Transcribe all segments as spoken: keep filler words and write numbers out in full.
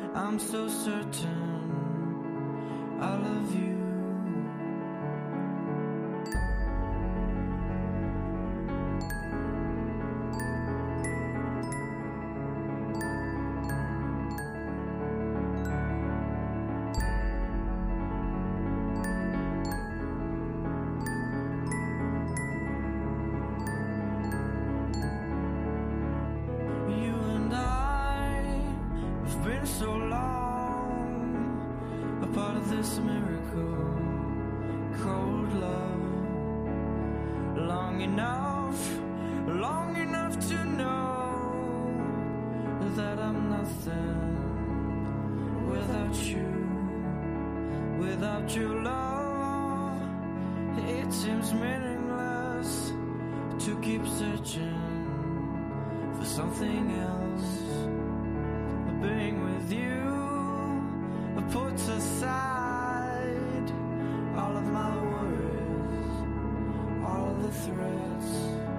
I'm so certain I love you. So long, a part of this miracle called love. Long enough, long enough to know that I'm nothing without you, without your love. It seems meaningless to keep searching for something else. Being with you puts aside all of my worries, all of the threats.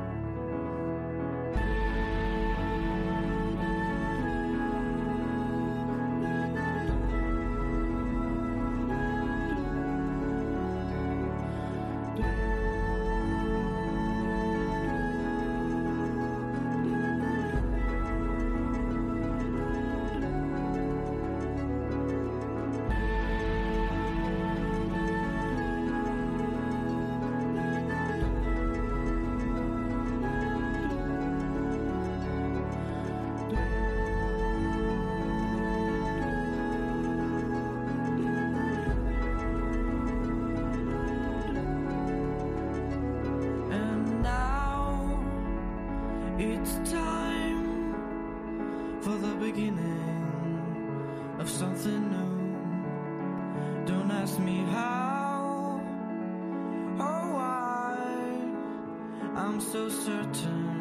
It's time for the beginning of something new. Don't ask me how or why. I'm so certain